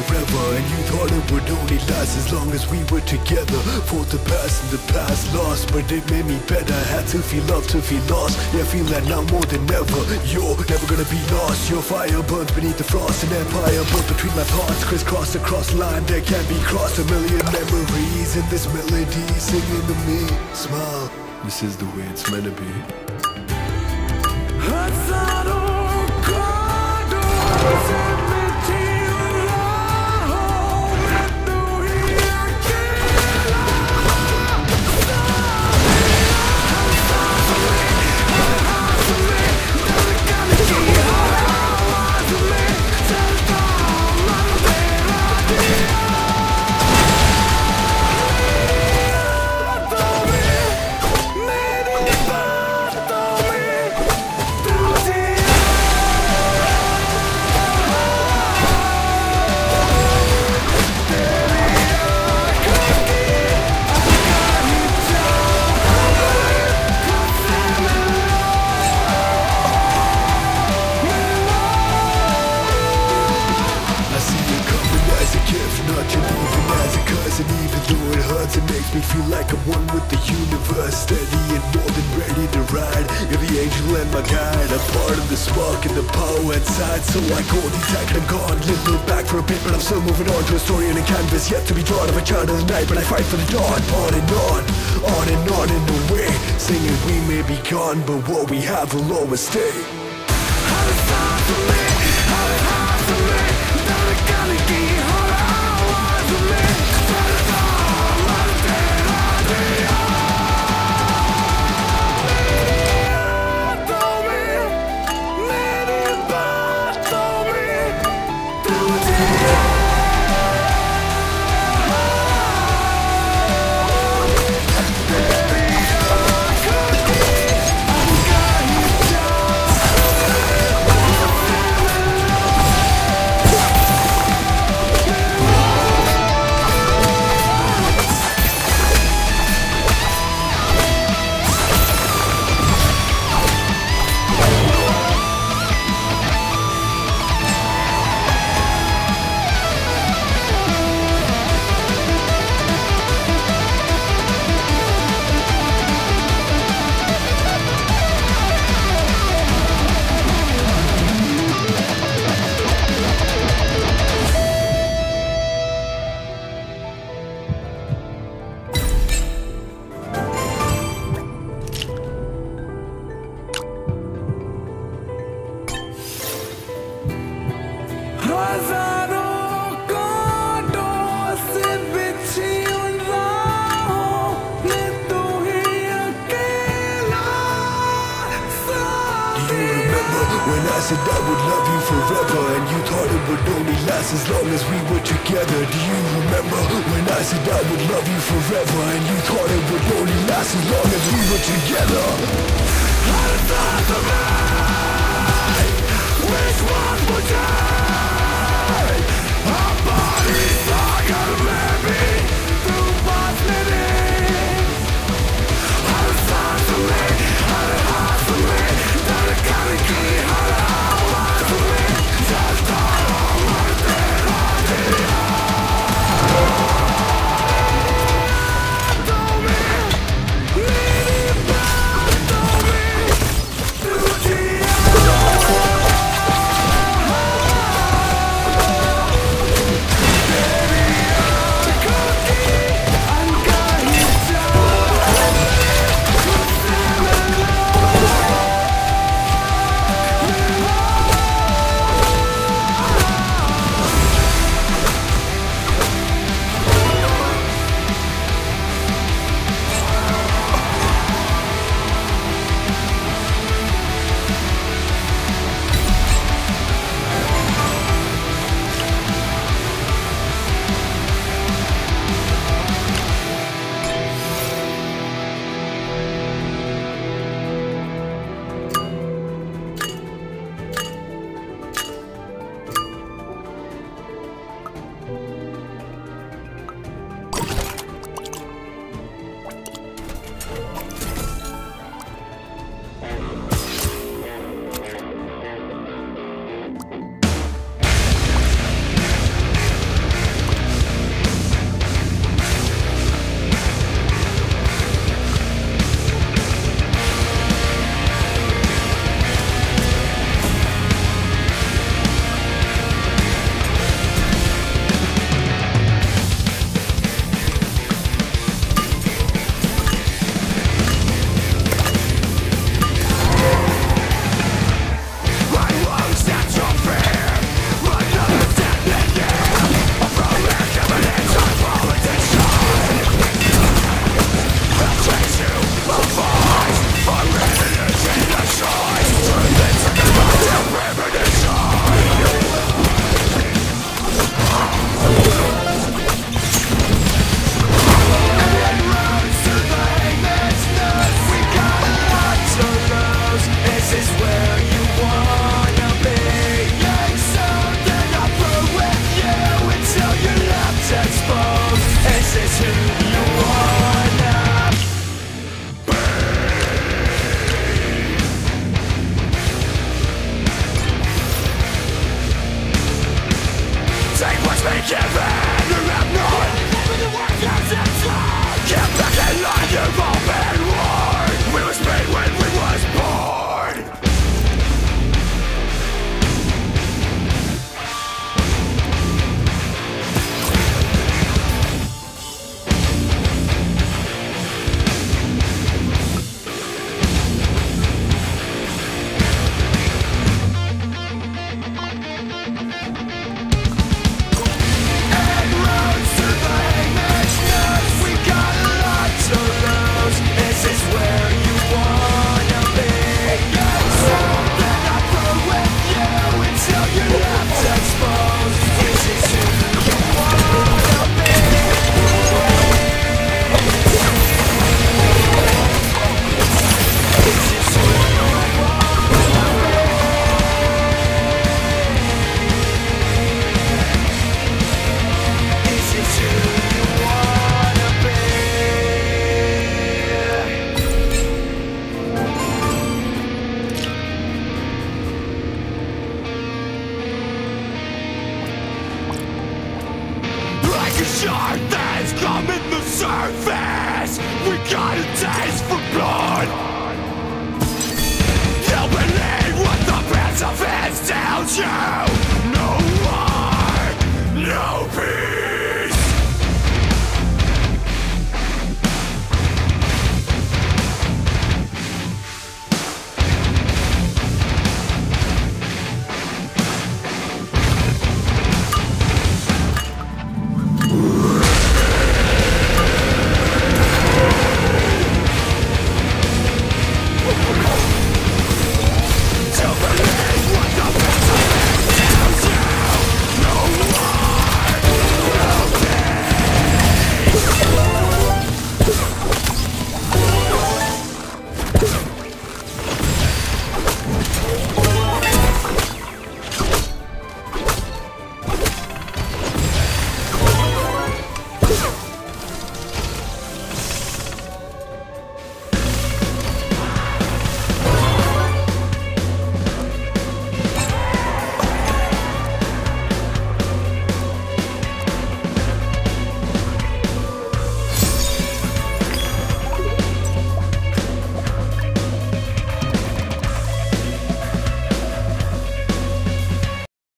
forever, and you thought it would only last as long as we were together. Fought the past and the past lost, but it made me better. Had to feel love to feel lost. Yeah, I feel that now more than ever. You're never gonna be lost. Your fire burns beneath the frost. An empire built between my thoughts, crisscrossed across line that can't be crossed. A million memories in this melody singing to me. Smile, this is the way it's meant to be. It makes me feel like I'm one with the universe, steady and more than ready to ride. You're the angel and my guide, a part of the spark and the power inside. So I go detect, I'm gone, little back for a bit, but I'm still moving on to a story and a canvas yet to be drawn of a child of the night. But I fight for the dawn, on and on, on and on in the way, singing we may be gone, but what we have will always stay. When I said I would love you forever, and you thought it would only last as long as we were together. Do you remember when I said I would love you forever, and you thought it would only last as long as we were together? Which one would take? Our bodies are gonna let me through what's living. How to start to live, how to hard to live, how to gotta keep, how to hard to live. Just all worth it, I shark that's coming the surface. We got a taste for blood. You believe what the prince of his tells you. No